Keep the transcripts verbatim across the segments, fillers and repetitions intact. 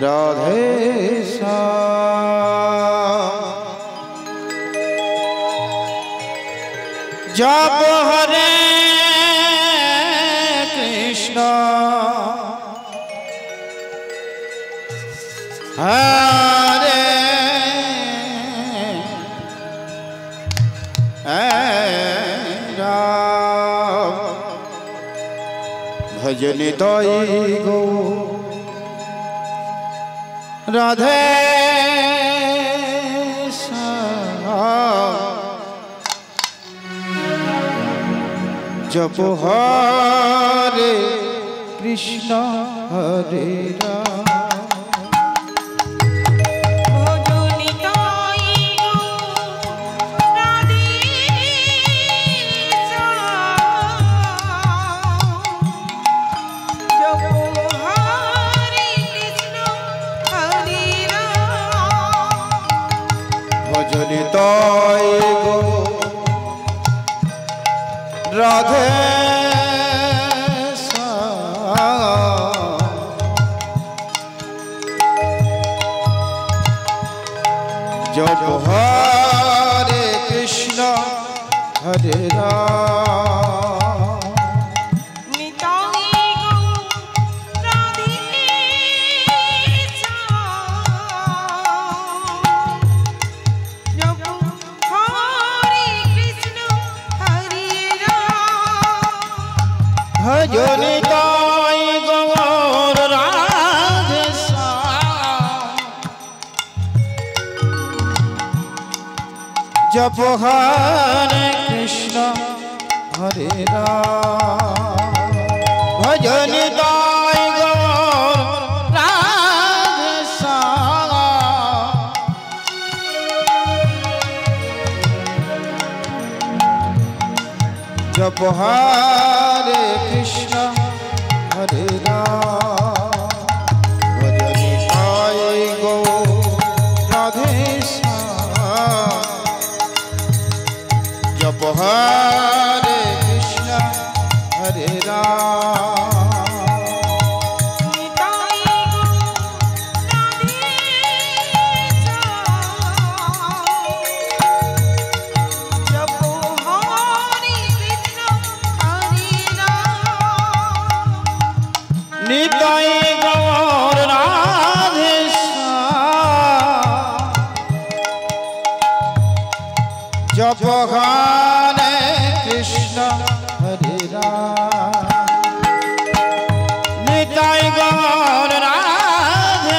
राधे श्याम। जप हरे कृष्ण हरे राम भजन तोई गो राधे श्याम। जप हरे कृष्ण हरे राम तोय गो राधे श्याम। जप हरे कृष्ण हरे राम निताई गो राधे भजन ताई गौर राधे श्याम। जप हरे कृष्ण हरे राम भजन ताई गौर राधे श्याम। जप हरे कृष्ण हरे राम भजन ताई गौर राधे श्याम। जप हरे कृष्ण हरे राम निताई गो राधे श्याम। जप हरे कृष्ण हरे राम निताई गौर राधे श्याम। जप हरे कृष्ण हरे राम निताई गौर राधे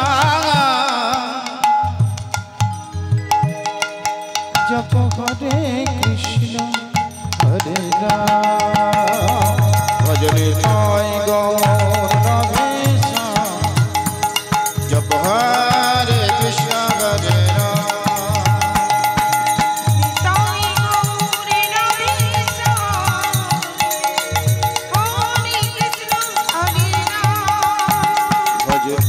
श्याम। जप हरे कृष्ण हरे राम भजन ताई गौर राधे श्याम। जप हरे कृष्ण हरे राम निताई गौर राधे श्याम। हरे कृष्ण हरे राम भजन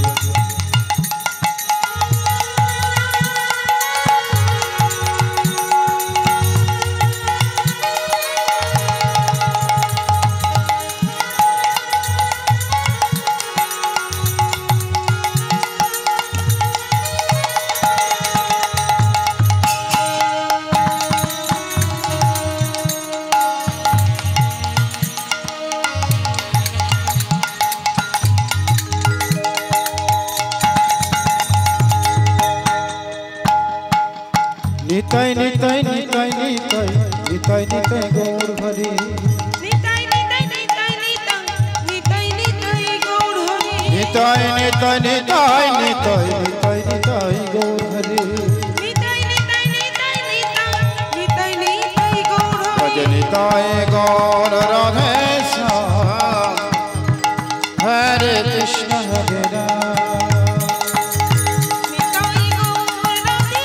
निताई निताई निताई निताई निताई निताई गौर हरि निताई निताई निताई निताई निताई गौर हरि निताई निताई निताई निताई निताई निताई गौर हरि निताई निताई निताई निताई निताई गौर हरि भजन ताई गौर राधे श्याम। हरे कृष्ण हरे राम निताई गौर राधे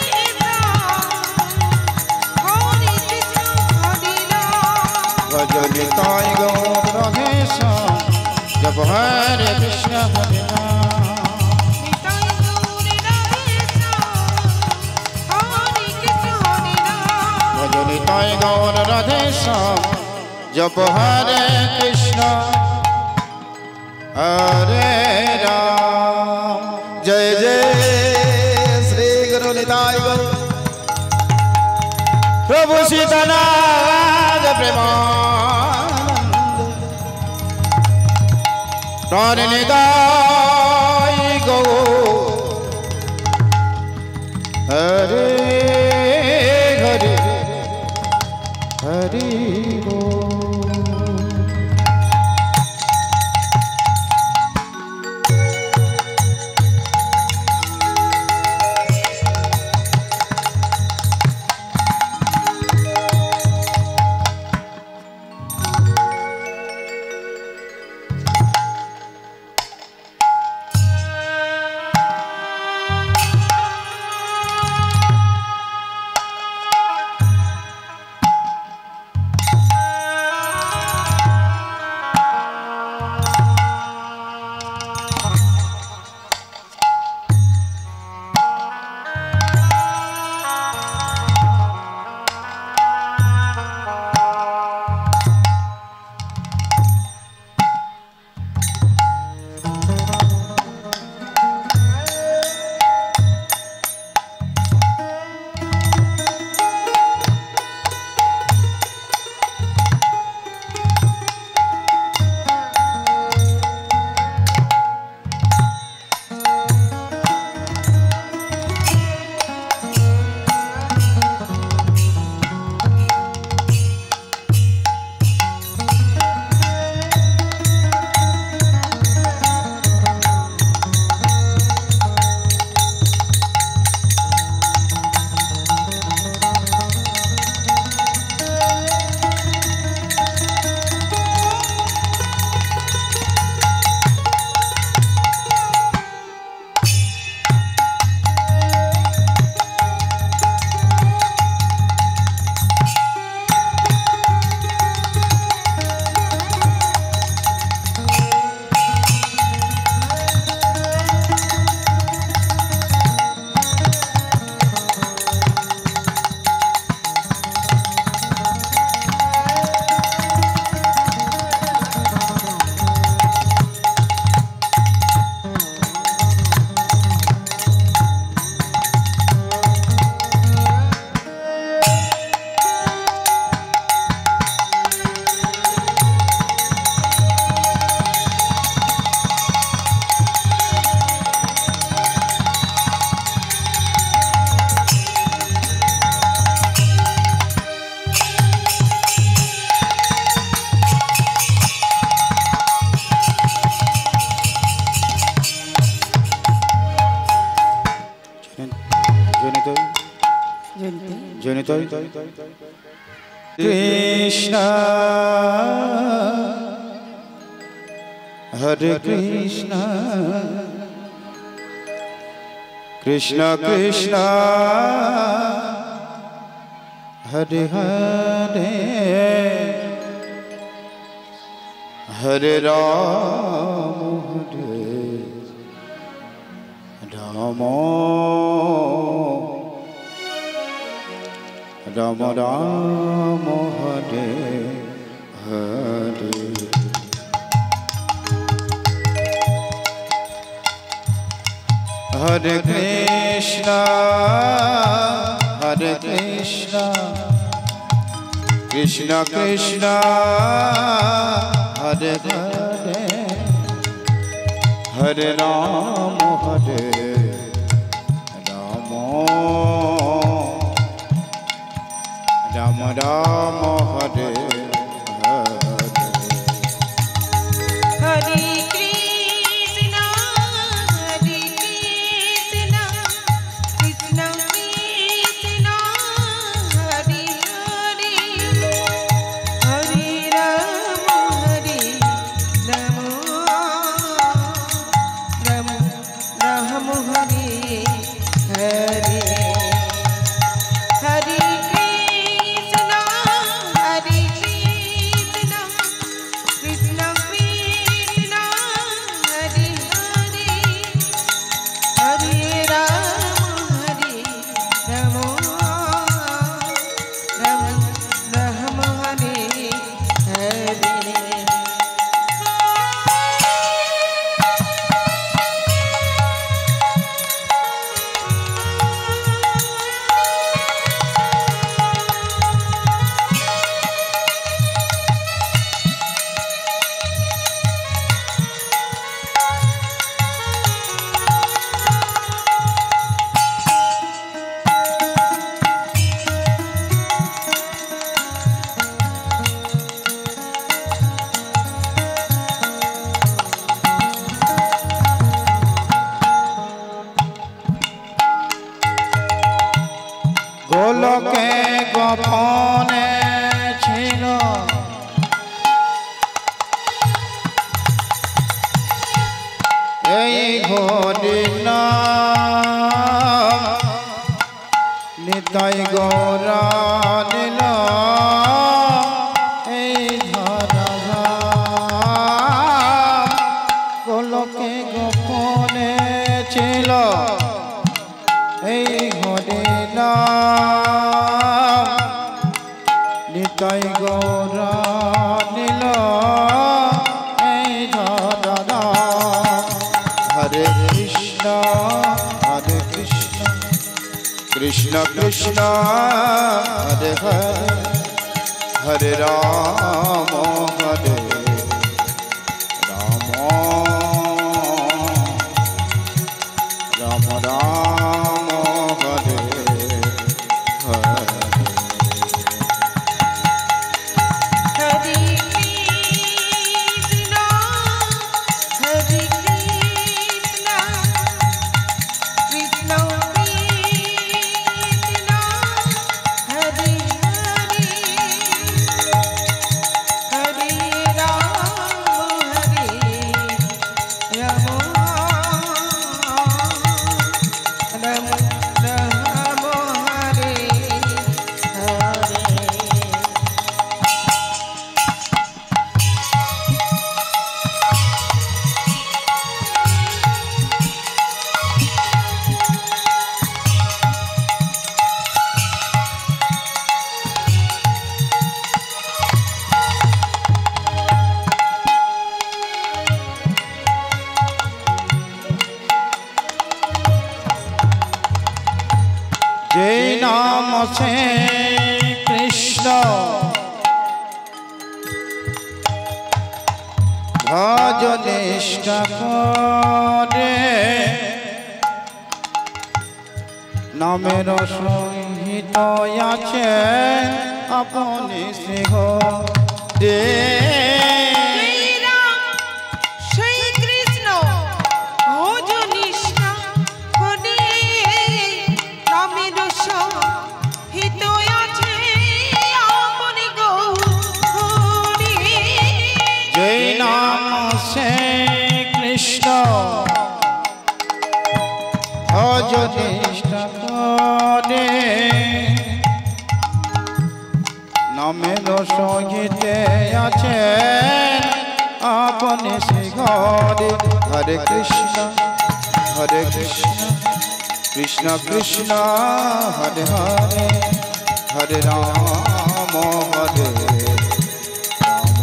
श्याम। हरे कृष्ण हरे राम भजन ताई गौर राधे श्याम। जप हरे कृष्ण हरे राम निताई गौर राधे श्याम। हरे कृष्ण हरे राम भजन ताई गौर राधे श्याम। जप हरे कृष्ण हरे राम प्रभु सीतानाथ प्रेमानंद प्राण निदाय गो हरे हरे हरि बोल। कृष्ण हरे कृष्ण कृष्ण कृष्ण हरे हरे हरे राम हरे राम राम राम हरे हरे। हरे कृष्ण हरे कृष्ण कृष्ण कृष्ण हरे हरे हरे राम हरे राम राम राम हरे हरे। हरे कृष्ण हरे कृष्ण कृष्ण कृष्ण हरे हरे हरे राम हरे राम राम राम हरे हरे। हरे कृष्ण হরি নাম নিতাই গৌরা নীল এই ধরা গোলকে গোপনে ছিল এই হরি নাম নিতাই গৌরা নীল এই ধরা হরে কৃষ্ণ হরে কৃষ্ণ কৃষ্ণ কৃষ্ণ হরে হরে হরে রাম হরে Ram Ram Ram Hare Hare Hare Krishna, Hare Krishna, Krishna Krishna, Hare Hare, Hare Rama, Hare Rama, Rama Rama, Hare Hare. যে নাম আছে কৃষ্ণ ভজ নিষ্ঠা করে নামের সহিত আছেন আপনি সিংহ দে Shri Ram, Shri Krishna, ভজ নিষ্ঠা করে নামের সহিত আছে আপনি গৌরী। যে নাম আছে কৃষ্ণ ভজ নিষ্ঠা করে নামের সহিতে আছেন আপনি শ্রী হরে হরে কৃষ্ণ হরে কৃষ্ণ কৃষ্ণ কৃষ্ণ হরে হরে হরে রাম হরে Ram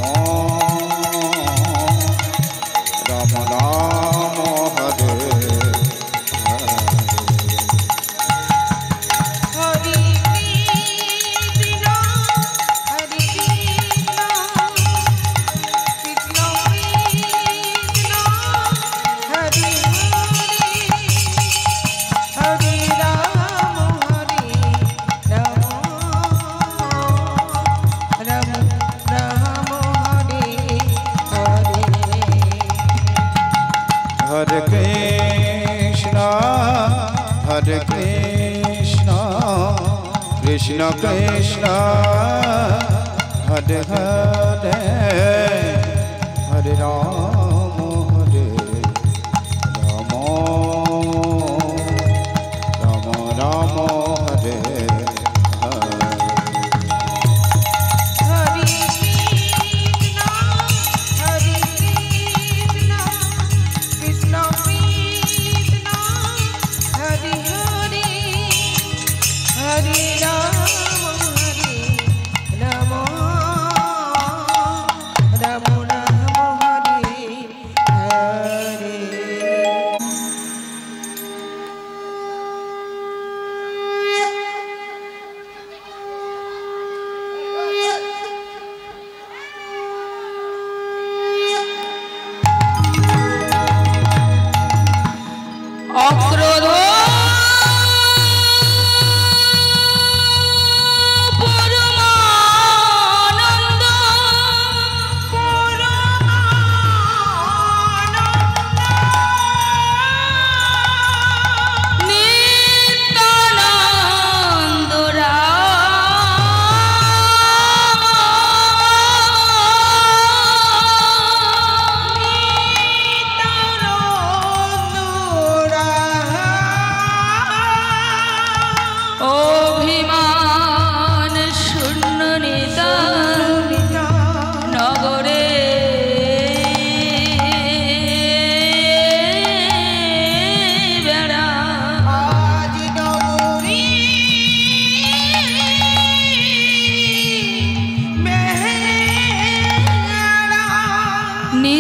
Ram Ram Hare Hare Hare Krishna, Hare Krishna, Krishna Krishna, Hare Hare, Hare Rama, Hare Rama, Rama Rama, Hare Hare. Hare Krishna, Hare Krishna, Krishna Krishna, Hare Hare, Hare Rama, Hare Rama, Rama Rama, Hare Hare. Hare Krishna, Hare Krishna, Krishna Krishna, Hare Hare, Hare Rama, Hare Rama,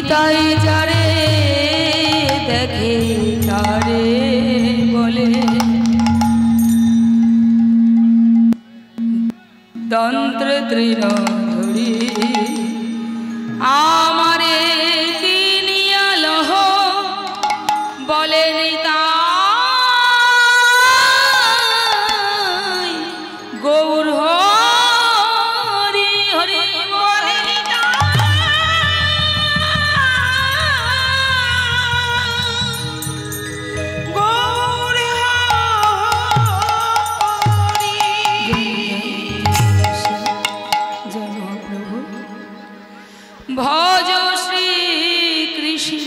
Nitai যারে দেখে তারে বলে তন্ত্র তৃণ ধরি আমারে কিনিয়া লহ বলে নিতাই গৌর হরি হরি বলে গৌর হরি জয় মহাপ্রভু ভজ শ্রী কৃষ্ণ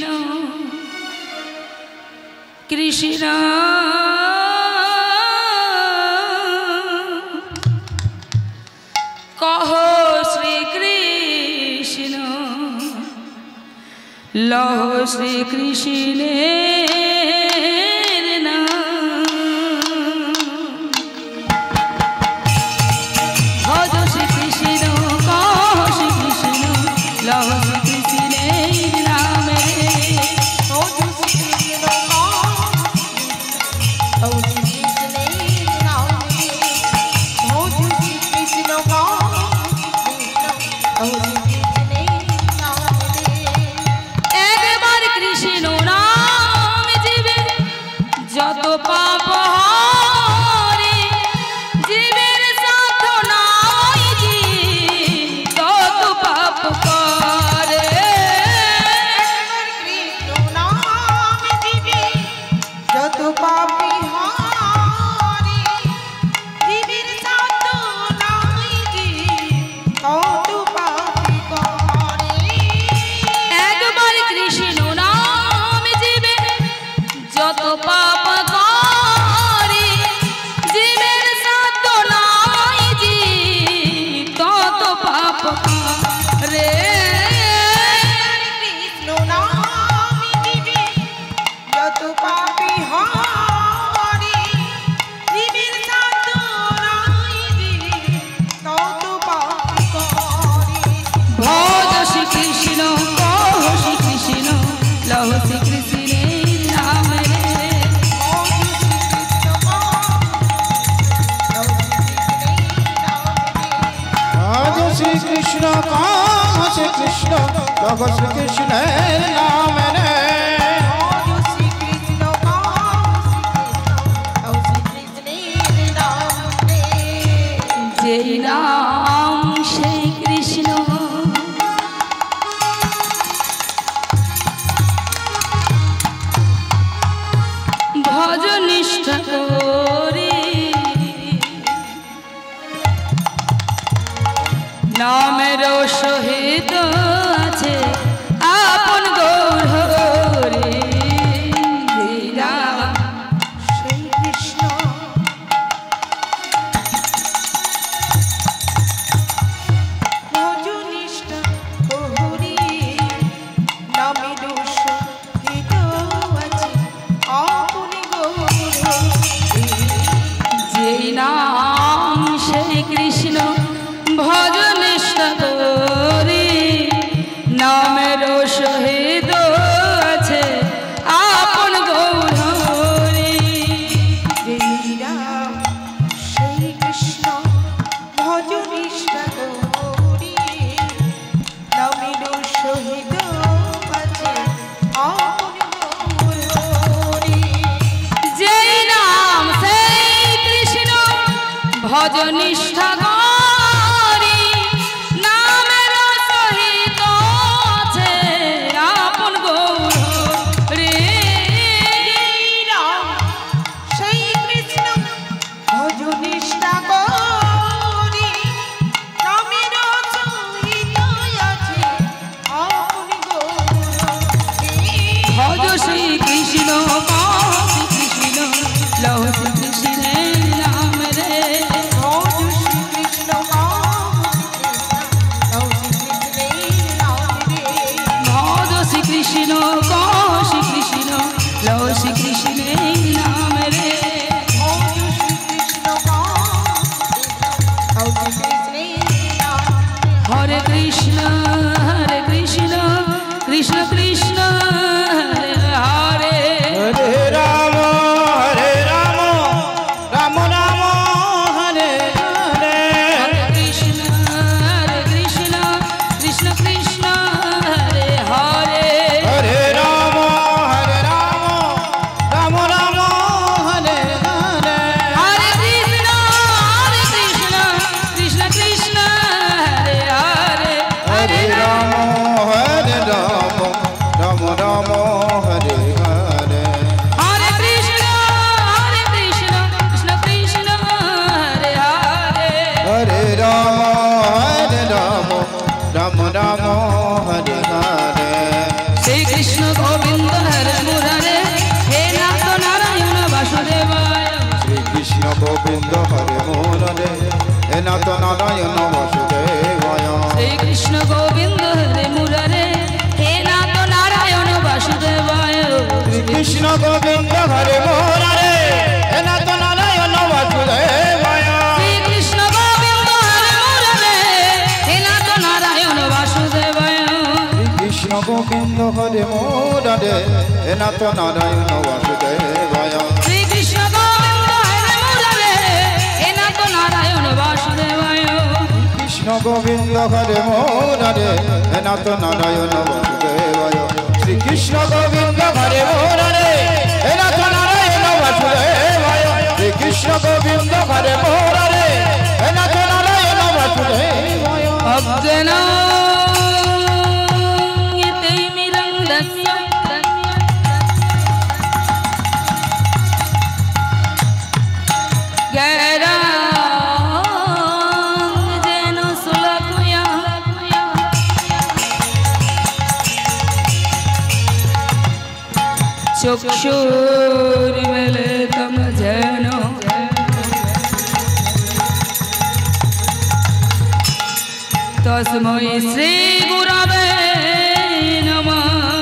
কৃষ্ণ কহ শ্রী কৃষ্ণ লহ শ্রী কৃষ্ণের নাম ভজ শ্রী কৃষ্ণ কহ শ্রী কৃষ্ণ লহ শ্রী কৃষ্ণের নাম রে একবার কৃষ্ণ নাম জীবে যত পাপ হরে জীবের সাথ নাই জি তত পাপ করে যত পাপি হারে জীবের সাথ নাই জি তত পাপি করে একবার কৃষ্ণ নাম জীবে যত পাপ করে জীবের সাথ নাই জি তত পাপ করে কৃষ্ণ নাম দিবে যত পাপি হারে জীবের সাথ নাই জি তত পাপি করে ভজ শ্রী কৃষ্ণ কহ শ্রী কৃষ্ণ লহ শ্রী কৃষ্ণের নাম রে आज श्री कृष्ण काम श्री कृष्ण लव श्री कृष्ण नाम रे যেই নাম সেই কৃষ্ণ ভজ নিষ্ঠা করে নামের সহিত আছে আপন গৌর হরি রাম সেই কৃষ্ণ ভজনিষ্ঠা হরি নামে দোষ হিত আছে আপনি গৌর যেই নাম সেই কৃষ্ণ ভজ নিষ্ঠা করি নামের সহিত আছে আপন গৌর হরি সেই রাম সেই কৃষ্ণ ভজনিষ্ঠা হরি নামে দোষ হিত আছে আপনি গৌর হরি যেই নাম সেই কৃষ্ণ ভজ নিষ্ঠা করি নামের সহিত আছে আপন গৌর হরি রাম সেই কৃষ্ণ ভজনিষ্ঠা করি নামের সহিত আছে আপনি গৌর হরি ভজ শ্রী কৃষ্ণ কহ শ্রী কৃষ্ণ লহ শ্রী কৃষ্ণের নাম রে ভজ শ্রী গোবিন্দ হরে মুরারে হে নাথ নারায়ণ বাসুদেবায় শ্রী কৃষ্ণ গোবিন্দ হরে মুরারে হে নাথ নারায়ণ বাসুদেবায় কৃষ্ণ গোবিন্দ হরে মুরারে হে নাথ নারায়ণ বাসুদেবায় শ্রী কৃষ্ণ গোবিন্দ হরে মুরারে হে নাথ নারায়ণ বাসুদেবায় শ্রী কৃষ্ণ গোবিন্দ হরে মুরারে হে নাথ নারায়ণ বাসুদেবায় অজ্ঞানা चक्षुर्मिलितं येन तस्मै श्री गुरवे नमः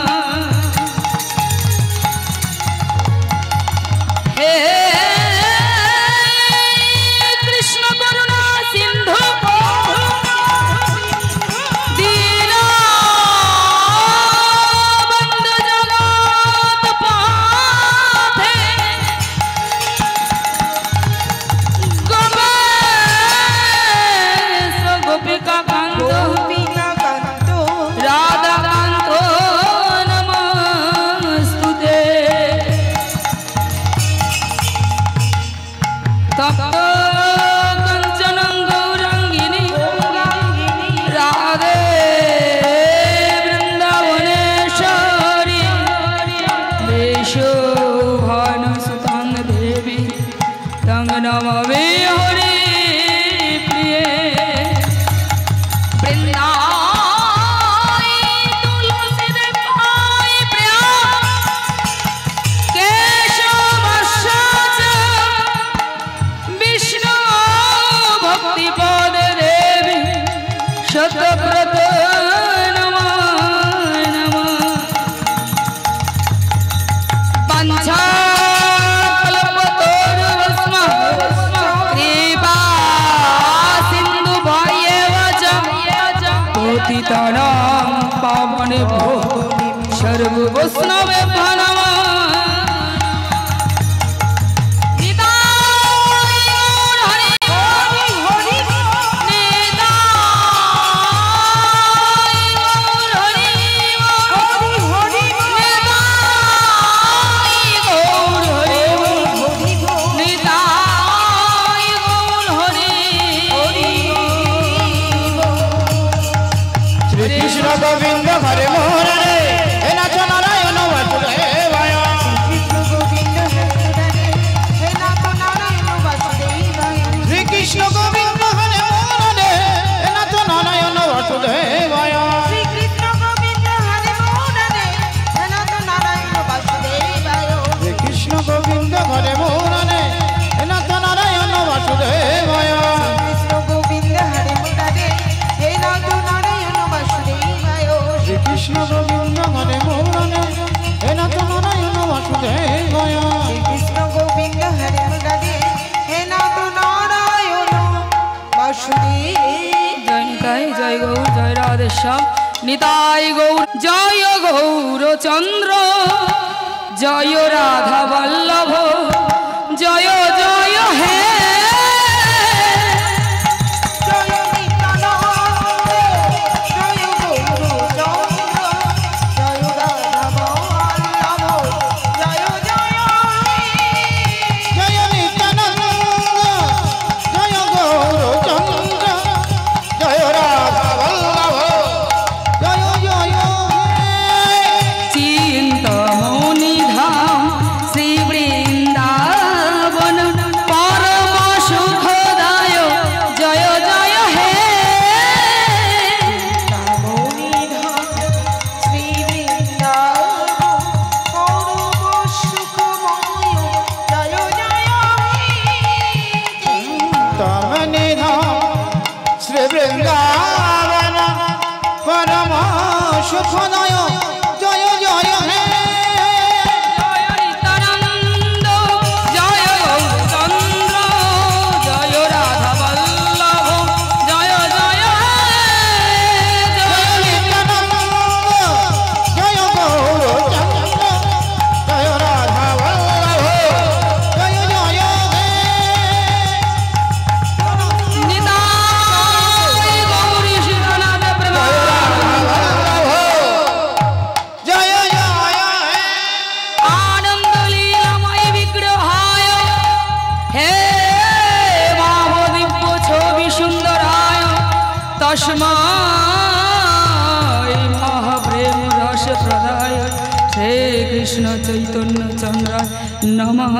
हे कृष्ण करुणा सिंधु पावने भो सर्व वैष्णवे प्रणमा गोविंद हरे मुरारे हे नाथ नारायण वासुदेवाय श्री कृष्ण गोविंद हरे मुरारे हे नाथ नारायण वासुदेवाय श्री कृष्ण गोविंद हरे मुरारे हे नाथ नारायण वासुदेवाय श्री कृष्ण गोविंद हरे मुरारे हे नाथ नारायण वासुदेवाय कृष्ण गोविंद हरे मुरारे हे नाथ नारायण वासुदेवाय कृष्ण गोविंद हरे मुरारे हे नाथ नारायण वासुदेवाय कृष्ण गोविंद हरे मुरारे हे नाथ नारायण वासुदेव जय निताई जय गौर जय राधे श्याम निताई गौर जय गौर चंद्र जय राधा वल्लभ जय जय हे सुखदाय जय जय हे जय नित्यानंद जय गौर चंद्र जय राधा वल्लभ जय जय हे जय नित्यानंद তস্মাই মহাপ্রেম রস প্রদায় শ্রী কৃষ্ণ চৈতন্য চন্দ্র নমঃ।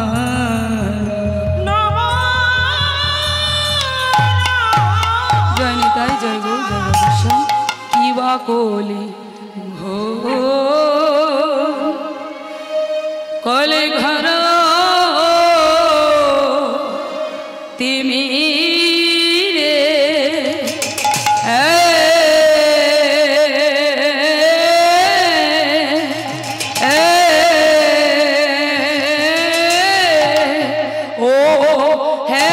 জয় নিতাই জয় গৌ জয় রাধেশ্যাম। কিবা কলি ঘো কলি ঘর তিমি রে ও হে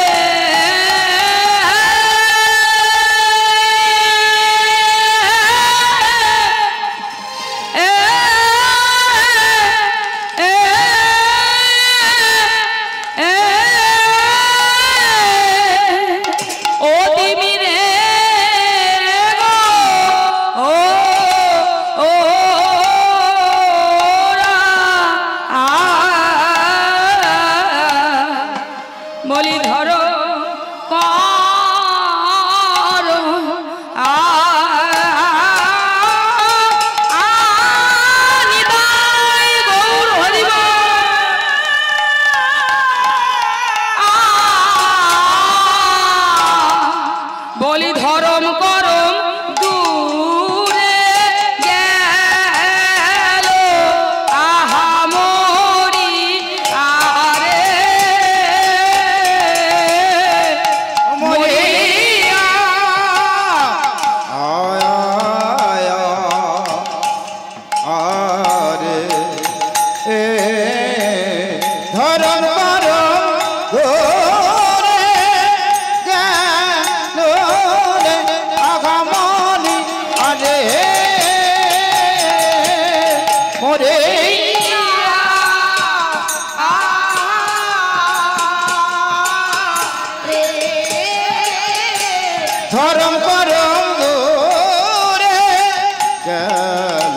ধরম করম দূরে গেল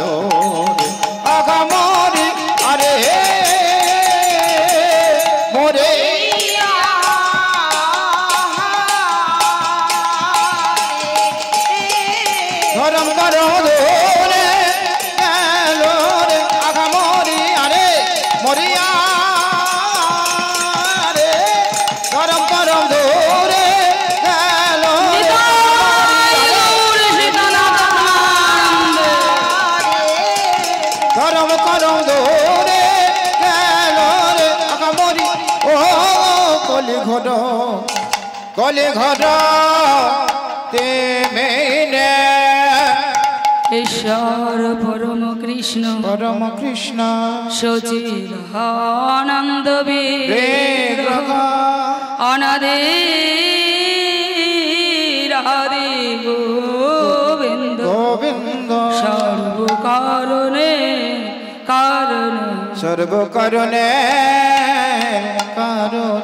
আগামরি আরে মোরে ধরম করম দূরে গেল রে আগামরি আরে মরিয়া রে ধরম করম দূরে করম করম দূরে গেল রে আগামরি ও কলি ঘট কলি ঘট তেমেনে ঈশ্বর পরম কৃষ্ণ পরম কৃষ্ণ সচির আনন্দ বিগ্রহ অনাদি রাধে গোবিন্দ গোবিন্দ সর্ব কারণে কারণ সর্ব কারণে কারণ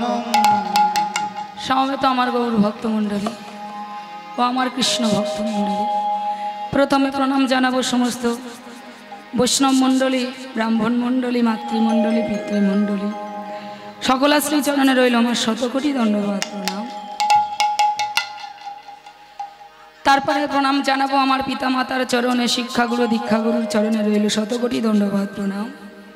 সমবেত আমার গৌর ভক্তমণ্ডলী ও আমার কৃষ্ণ ভক্তমণ্ডলী, প্রথমে প্রণাম জানাবো সমস্ত বৈষ্ণব মণ্ডলী, ব্রাহ্মণ মণ্ডলী, মাতৃমণ্ডলী, পিতৃমণ্ডলী, সকলা শ্রীচরণে রইল আমার শতকোটি দণ্ডবাদ প্রণাম। তারপরে প্রণাম জানাবো আমার পিতা মাতার চরণে, শিক্ষাগুরু দীক্ষাগুরুর চরণে রইল শতকোটি দণ্ডবাদ প্রণাম।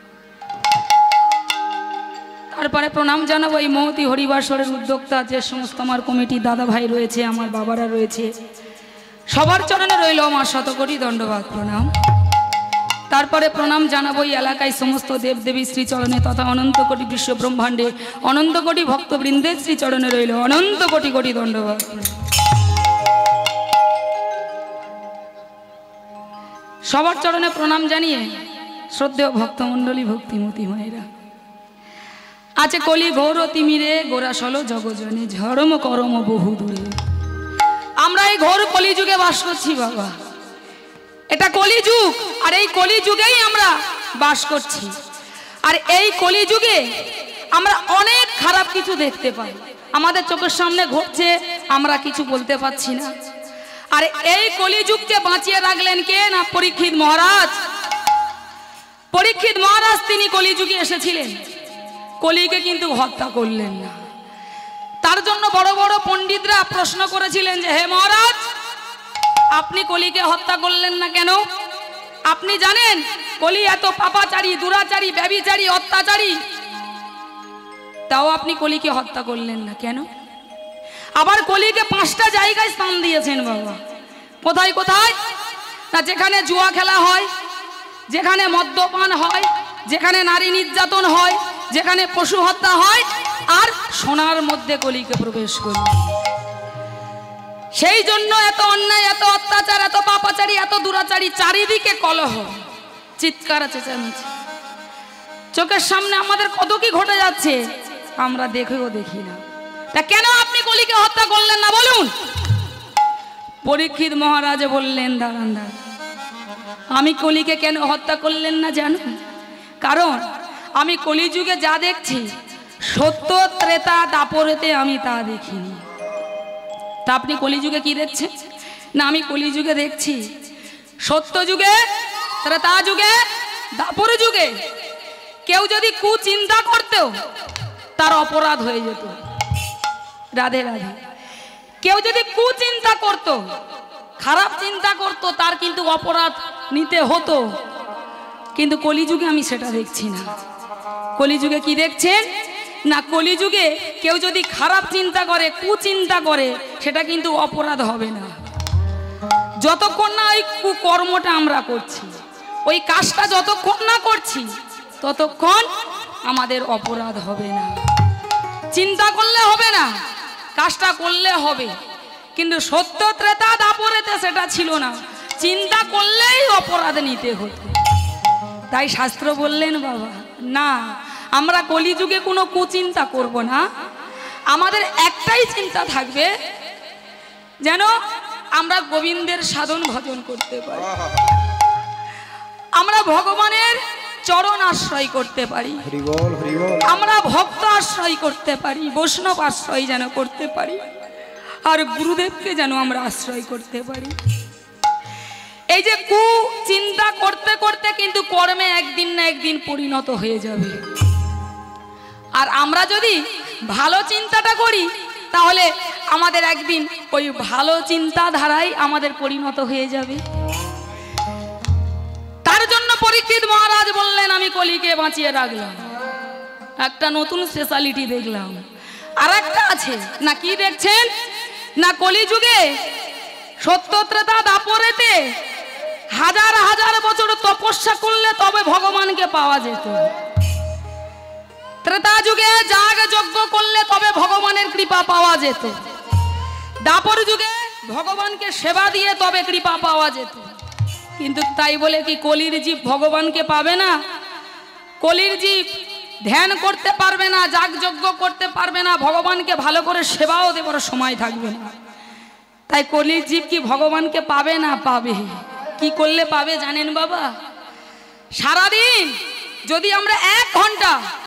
তারপরে প্রণাম জানাবো এই মহতি হরিবাসরের উদ্যোক্তা যে সমস্ত আমার কমিটি দাদা ভাই রয়েছে, আমার বাবারা রয়েছে, সবার চরণে রইল আমার শতকোটি দণ্ডবাদ প্রণাম। তারপরে প্রণাম জানাবো এই এলাকায় সমস্ত দেবদেবী শ্রীচরণে তথা অনন্ত কোটি বিশ্ব ব্রহ্মাণ্ডে অনন্ত কোটি ভক্তবৃন্দের শ্রীচরণে রইল অনন্ত কোটি কোটি দণ্ডবাদ। সবার চরণে প্রণাম জানিয়ে শ্রদ্ধেয় ভক্তমণ্ডলী, ভক্তিমতী মায়েরা, আছে কলি গৌর তিমিরে গোরাসল জগজনে ঝরম করম বহু দূরে। আমরা এই ঘোর কলিযুগে বাস করছি বাবা, এটা কলিযুগ, আর এই কলিযুগেই আমরা বাস করছি। আর এই কলিযুগে আমরা অনেক খারাপ কিছু দেখতে পাই, আমাদের চোখের সামনে ঘটছে, আমরা কিছু বলতে পারছি না। আর এই কলিযুগকে বাঁচিয়ে রাখলেন কে না পরীক্ষিত মহারাজ। পরীক্ষিত মহারাজ তিনি কলিযুগে এসেছিলেন, কলিকে কিন্তু হত্যা করলেন না। তার জন্য বড় বড় পণ্ডিতরা প্রশ্ন করেছিলেন যে হে মহারাজ, আপনি কলিকে হত্যা করলেন না কেন? আপনি জানেন কলি এত পাপাচারী, দুরাচারী, ব্যভিচারী, অত্যাচারী, তাও আপনি কলিকে হত্যা করলেন না কেন? আবার কলিকে পাঁচটা জায়গায় স্থান দিয়েছেন বাবা। কোথায় কোথায়? না যেখানে জুয়া খেলা হয়, যেখানে মদ্যপান হয়, যেখানে নারী নির্যাতন হয়, যেখানে পশু হত্যা হয়, আর সোনার মধ্যে কলিকে প্রবেশ করলেন। সেই জন্য এত অন্যায়, এত অত্যাচার, এত পাপাচারী, এত দুরাচারী, চারিদিকে কলহ, চিৎকার, চেঁচামেচি। চোখের সামনে আমাদের কত কি ঘটে যাচ্ছে, আমরা দেখেও দেখি না। তা কেন আপনি কলিকে হত্যা করলেন না বলুন? পরীক্ষিত মহারাজ বললেন, দাঁড়ান দাঁড়ান, আমি কলিকে কেন হত্যা করলেন না জানুন? কারণ আমি কলিযুগে যা দেখছি, সত্য ত্রেতা দাপরেতে আমি তা দেখিনি। তা আপনি কলিযুগে কি দেখছেন? না আমি কলিযুগে দেখছি সত্য যুগে, ত্রেতা যুগে, দাপর যুগে কেউ যদি কুচিন্তা করতো তার অপরাধ হয়ে যেত। রাধে রাধে। কেউ যদি কুচিন্তা করতো, খারাপ চিন্তা করতো, তার কিন্তু অপরাধ নিতে হতো। কিন্তু কলিযুগে আমি সেটা দেখছি না। কলিযুগে কি দেখছেন? না কলিযুগে কেউ যদি খারাপ চিন্তা করে, কুচিন্তা করে, সেটা কিন্তু অপরাধ হবে না। যতক্ষণ না ওই কুকর্মটা আমরা করছি, ওই কাজটা যতক্ষণ না করছি, ততক্ষণ আমাদের অপরাধ হবে না। চিন্তা করলে হবে না, কাজটা করলে হবে। কিন্তু সত্য ত্রেতা দাপরেতে সেটা ছিল না, চিন্তা করলেই অপরাধ নিতে হতো। তাই শাস্ত্র বললেন বাবা, না আমরা কলিযুগে কোনো কুচিন্তা করব না। আমাদের একটাই চিন্তা থাকবে, যেন আমরা গোবিন্দের সাধন ভজন করতে পারি, আমরা ভগবানের চরণ আশ্রয় করতে পারি, আমরা ভক্ত আশ্রয় করতে পারি, বৈষ্ণব আশ্রয় যেন করতে পারি, আর গুরুদেবকে যেন আমরা আশ্রয় করতে পারি। এই যে কু চিন্তা করতে করতে কিন্তু কর্মে একদিন না একদিন পরিণত হয়ে যাবে। আর আমরা যদি ভালো চিন্তাটা করি, তাহলে আমাদের একদিন ওই ভালো চিন্তাধারায় আমাদের পরিণত হয়ে যাবে। তার জন্য পরীক্ষিত মহারাজ বললেন, আমি কলিকে বাঁচিয়ে রাখলাম। একটা নতুন স্পেশালিটি দেখলাম। আর একটা আছে না, কি দেখছেন? না কলিযুগে সত্য ত্রেতা দাপরেতে হাজার হাজার বছর তপস্যা করলে তবে ভগবানকে পাওয়া যেত। ত্রেতা যুগে যাগ যজ্ঞ করলে তবে ভগবানের কৃপা পাওয়া যেত। দাপর যুগে ভগবানকে সেবা দিয়ে তবে কৃপা পাওয়া যেত। কিন্তু তাই বলে কি কলির জীব ভগবানকে পাবে না? কলির জীব ধ্যান করতে পারবে না, যাগ যজ্ঞ করতে পারবে না, ভগবানকে ভালো করে সেবাও দেবার সময় থাকবে না। তাই কলির জীব কি ভগবানকে পাবে না? পাবে। কি করলে পাবে জানেন বাবা? সারাদিন যদি আমরা এক ঘন্টা